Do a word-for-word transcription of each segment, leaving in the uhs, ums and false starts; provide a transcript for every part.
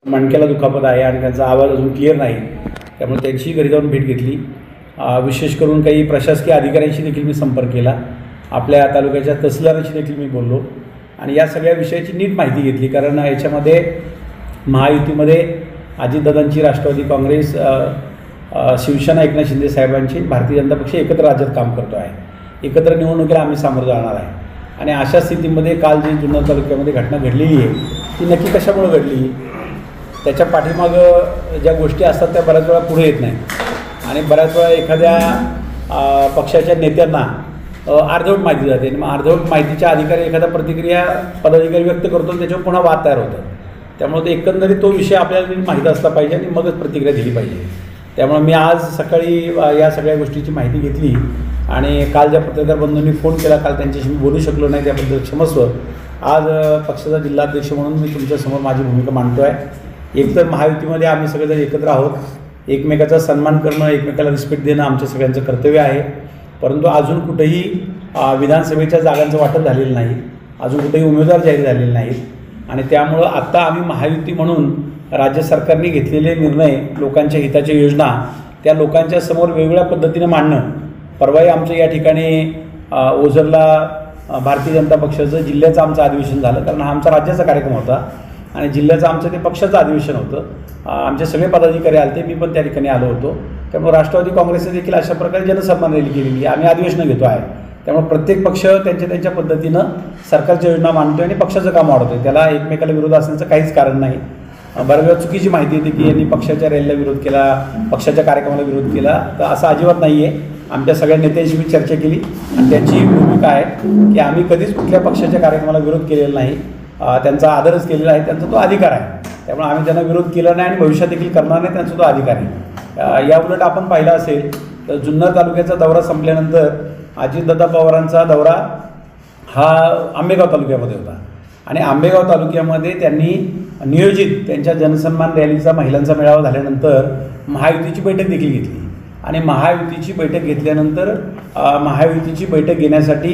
मणक्याला दुखापत आहे आणि त्यांचा आवाज अजून क्लिअर नाही, त्यामुळे त्यांची घरी जाऊन भेट घेतली। विशेष करून काही प्रशासकीय अधिकाऱ्यांशी देखील मी संपर्क केला, आपल्या तालुक्याच्या तहसीलदारांशी देखील मी बोललो आणि या सगळ्या विषयाची नीट माहिती घेतली। कारण याच्यामध्ये महायुतीमध्ये अजितदादांची राष्ट्रवादी काँग्रेस, शिवसेना एकनाथ शिंदे साहेबांची भारतीय जनता पक्ष एकत्र राज्यात काम करतो आहे, एकत्र निवडणुकीला आम्ही सामोरं जाणार आहे। आणि अशा स्थितीमध्ये काल जी जुन्नर तालुक्यामध्ये घटना घडलेली आहे ती नक्की कशामुळे घडली, त्याच्या पाठीमागं ज्या गोष्टी असतात त्या बऱ्याच वेळा पुढे येत नाहीत आणि बऱ्याच वेळा एखाद्या पक्षाच्या नेत्यांना अर्धवट माहिती जाते आणि मग अर्धवट माहितीच्या अधिकारी एखादा प्रतिक्रिया पदाधिकारी व्यक्त करतो आणि त्याच्यावर पुन्हा वाद तयार होतं। त्यामुळे ते एकंदरीत तो विषय आपल्याला माहीत असला पाहिजे आणि मगच प्रतिक्रिया दिली पाहिजे। त्यामुळे मी आज सकाळी या सगळ्या गोष्टीची माहिती घेतली आणि काल ज्या पत्रकार बंधूंनी फोन केला, काल त्यांच्याशी मी बोलू शकलो नाही, त्याबद्दल क्षमस्व। आज पक्षाचा जिल्हाध्यक्ष म्हणून मी तुमच्यासमोर माझी भूमिका मांडतो आहे। एकतर महायुतीमध्ये आम्ही सगळेजण एकत्र आहोत, एकमेकाचा सन्मान करणं, एकमेकाला रिस्पेक्ट देणं आमच्या सगळ्यांचं कर्तव्य आहे। परंतु अजून कुठेही विधानसभेच्या जागांचं वाटप झालेलं नाही, अजून कुठेही उमेदवार जाहीर झालेले नाहीत आणि त्यामुळं आत्ता आम्ही महायुती म्हणून राज्य सरकारने घेतलेले निर्णय, लोकांच्या हिताच्या योजना त्या लोकांच्या समोर वेगवेगळ्या पद्धतीने मांडणं। परवाही आमचं या ठिकाणी ओझरला भारतीय जनता पक्षाचं जिल्ह्याचं आमचं अधिवेशन झालं, कारण हा आमचा राज्याचा कार्यक्रम होता आणि जिल्ह्याचं आमचं ते पक्षाचं अधिवेशन होतं। आमचे सगळे पदाधिकारी आले, मी पण त्या ठिकाणी आलो होतो। त्यामुळे राष्ट्रवादी काँग्रेसने देखील अशा प्रकारे जनसन्मान रॅली केलेली आहे, आम्ही अधिवेशनं घेतो आहे। त्यामुळे प्रत्येक पक्ष त्यांच्या त्यांच्या पद्धतीनं सरकारच्या योजना मांडतो आणि पक्षाचं काम वाढवतो आहे, त्याला एकमेकाला विरोध असण्याचं काहीच कारण नाही। बऱ्याच वेळा चुकीची माहिती येते की यांनी पक्षाच्या रॅलीला विरोध केला, पक्षाच्या कार्यक्रमाला विरोध केला, तर असं अजिबात नाही आहे। आमच्या सगळ्या नेत्यांशी मी चर्चा केली आणि त्यांची भूमिका आहे की आम्ही कधीच कुठल्या पक्षाच्या कार्यक्रमाला विरोध केलेला नाही, त्यांचा आदरच केलेला आहे, त्यांचा तो अधिकार आहे। त्यामुळे आम्ही त्यांना विरोध केला नाही आणि भविष्यात देखील करणार नाही, त्यांचा तो अधिकार आहे। याउलट आपण पाहिलं असेल तर जुन्नर तालुक्याचा दौरा संपल्यानंतर अजितदादा पवारांचा दौरा हा आंबेगाव तालुक्यामध्ये होता आणि आंबेगाव तालुक्यामध्ये त्यांनी नियोजित त्यांच्या जनसन्मान रॅलीचा महिलांचा मेळावा झाल्यानंतर महायुतीची बैठक देखील घेतली आणि महायुतीची बैठक घेतल्यानंतर महायुतीची बैठक घेण्यासाठी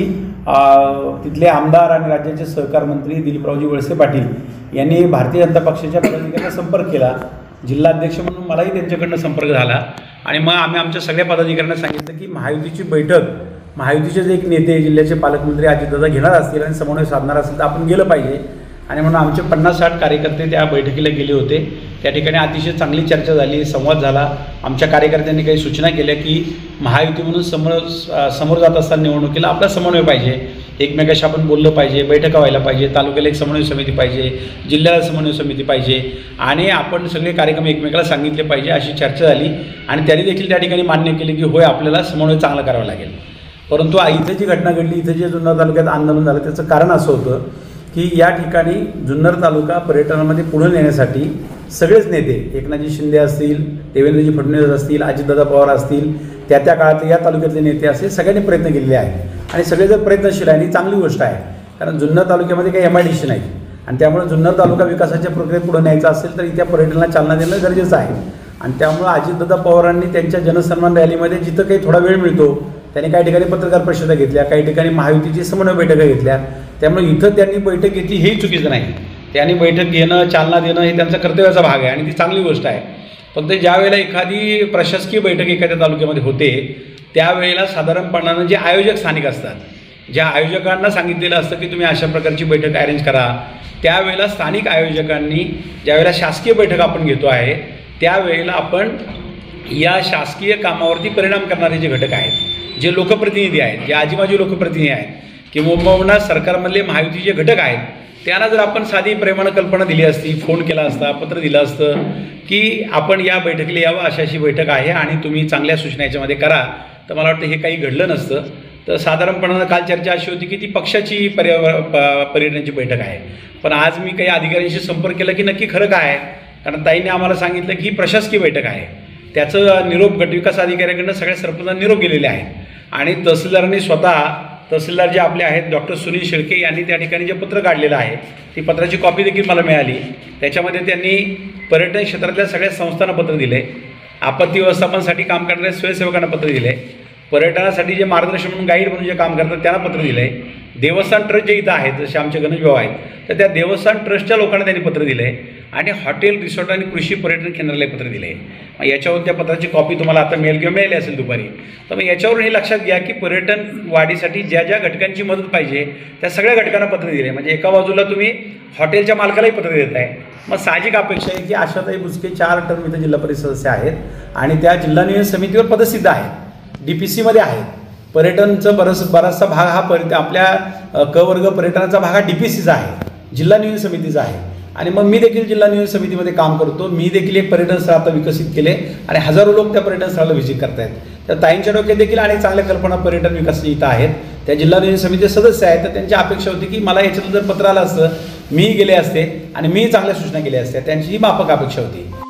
तिथले आमदार आणि राज्याचे सहकार मंत्री दिलीपरावजी वळसे पाटील यांनी भारतीय जनता पक्षाच्या पदाधिकाऱ्यांना संपर्क केला। जिल्हाध्यक्ष म्हणून मलाही त्यांच्याकडनं संपर्क झाला आणि मग आम्ही आमच्या सगळ्या पदाधिकाऱ्यांना सांगितलं की महायुतीची बैठक महायुतीचे जे एक नेते जिल्ह्याचे पालकमंत्री अजितदादा घेणार असतील आणि समन्वय साधणार असतील तर आपण गेलं पाहिजे आणि म्हणून आमचे पन्नास साठ कार्यकर्ते त्या बैठकीला गेले होते। त्या ठिकाणी अतिशय चांगली चर्चा झाली, संवाद झाला। आमच्या कार्यकर्त्यांनी काही सूचना केल्या की महायुती म्हणून समोर समोर जात असताना निवडणुकीला आपला समन्वय पाहिजे, एकमेकाशी आपण बोललं पाहिजे, बैठका व्हायला पाहिजे, तालुक्याला एक समन्वय समिती पाहिजे, जिल्ह्याला समन्वय समिती पाहिजे आणि आपण सगळे कार्यक्रम एकमेकाला सांगितले पाहिजे, अशी चर्चा झाली आणि त्यांनी देखील त्या ठिकाणी मान्य केले की होय आपल्याला समन्वय चांगला करावा लागेल। परंतु इथं जी घटना घडली, इथं जे जुन्नर तालुक्यात आंदोलन झालं त्याचं कारण असं होतं की या ठिकाणी जुन्नर तालुका पर्यटनामध्ये पुढे नेण्यासाठी सगळेच नेते, एकनाथजी शिंदे असतील, देवेंद्रजी फडणवीस असतील, अजितदादा पवार असतील, त्या त्या काळातले या तालुक्यातले नेते असतील, सगळ्यांनी प्रयत्न केलेले आहेत आणि सगळे जर प्रयत्नशील आहे आणि चांगली गोष्ट आहे। कारण जुन्नर तालुक्यामध्ये काही एम आय डी सी नाही आणि त्यामुळे जुन्नर तालुका विकासाच्या प्रक्रियेत पुढे न्यायचा असेल तर इथे पर्यटनाला चालना देणं गरजेचं आहे आणि त्यामुळे अजितदादा पवारांनी त्यांच्या जनसन्मान रॅलीमध्ये जिथं काही थोडा वेळ मिळतो त्यांनी काही ठिकाणी पत्रकार परिषदा घेतल्या, काही ठिकाणी महायुतीची समन्वय बैठका घेतल्या। त्यामुळे इथं त्यांनी बैठक घेतली हेही चुकीचं नाही, त्यांनी बैठक घेणं, चालना देणं हे त्यांचा कर्तव्याचा भाग आहे आणि ती चांगली गोष्ट आहे। फक्त ज्या वेळेला एखादी प्रशासकीय बैठक एखाद्या तालुक्यामध्ये होते त्यावेळेला साधारणपणानं जे आयोजक स्थानिक असतात, ज्या आयोजकांना सांगितलेलं असतं की तुम्ही अशा प्रकारची बैठक अरेंज करा, त्यावेळेला स्थानिक आयोजकांनी ज्यावेळेला शासकीय बैठक आपण घेतो आहे त्यावेळेला आपण या शासकीय कामावरती परिणाम करणारे जे घटक आहेत, जे लोकप्रतिनिधी आहेत, जे आजीबाजी लोकप्रतिनिधी आहेत किंवा सरकारमधले महायुतीचे घटक आहेत, त्यांना जर आपण साधी प्रेमानं कल्पना दिली असती, फोन केला असता, पत्र दिलं असतं की आपण या बैठकीला यावं, अशी अशी बैठक आहे आणि तुम्ही चांगल्या सूचना याच्यामध्ये करा, तर मला वाटतं हे काही घडलं नसतं। तर साधारणपणानं काल चर्चा अशी होती की ती पक्षाची पर्यावर पर्यटनाची बैठक आहे, पण आज मी काही अधिकाऱ्यांशी संपर्क केला की नक्की खरं काय आहे, कारण ताईंनी आम्हाला सांगितलं की ही प्रशासकीय बैठक आहे। त्याचं निरोप गटविकास अधिकाऱ्याकडनं सगळ्या सरपंचांना निरोप गेलेले आहेत आणि तहसीलदारांनी स्वतः, तहसीलदार जे आपले आहेत डॉक्टर सुनील शेळके यांनी त्या ठिकाणी जे पत्र काढलेलं आहे ती पत्राची कॉपी देखील मला मिळाली। त्याच्यामध्ये त्यांनी पर्यटन क्षेत्रातल्या सगळ्या संस्थांना पत्र दिले, आपत्ती व्यवस्थापनासाठी काम करणाऱ्या स्वयंसेवकांना पत्र दिले, पर्यटनासाठी जे मार्गदर्शन म्हणून गाईड म्हणून जे काम करतात त्यांना पत्र दिलं आहे, देवस्थान ट्रस्ट जे इथं आहेत जसे आमचे गणेश भाऊ आहेत तर त्या देवस्थान ट्रस्टच्या लोकांना त्यांनी पत्र दिलं आहे आणि हॉटेल रिसॉर्ट आणि कृषी पर्यटन केंद्राला पत्र दिलं आहे. मग याच्यावरून त्या पत्राची कॉपी तुम्हाला आता मेल किंवा मिळाली असेल दुपारी. तर मग याच्यावरून हे लक्षात घ्या की पर्यटन वाढीसाठी ज्या ज्या घटकांची मदत पाहिजे त्या सगळ्या घटकांना पत्र दिले. म्हणजे एका बाजूला तुम्ही हॉटेलच्या मालकालाही पत्र देत आहे. मग साहजिक अपेक्षा आहे की आशाताई बुचके चार टर्म इथं जिल्हा परिषद सदस्य आहेत आणि त्या जिल्हा नियोजन समितीवर पदसिद्ध आहेत, डी पी सीमध्ये आहेत. पर्यटनचं बरंच बराचसा भाग हा पर आपल्या क वर्ग पर्यटनाचा भाग हा डी पी सीचा आहे, जिल्हा नियोजन समितीचा आहे. आणि मग मी देखील जिल्हा नियोजन समितीमध्ये काम करतो. मी देखील एक पर्यटन स्थळ आता विकसित केले आणि हजारो लोक त्या पर्यटन स्थळाला व्हिजिट करतायत. त्या ताईंच्या डोक्यात देखील अनेक चांगल्या कल्पना पर्यटन विकास इथं आहेत. त्या जिल्हा नियोजन समितीचे सदस्य आहेत. तर त्यांची अपेक्षा होती की मला याच्यातून जर पत्र आलं असतं, मी गेले असते आणि मी चांगल्या सूचना केल्या असत्या, त्यांची ही माफक अपेक्षा होती.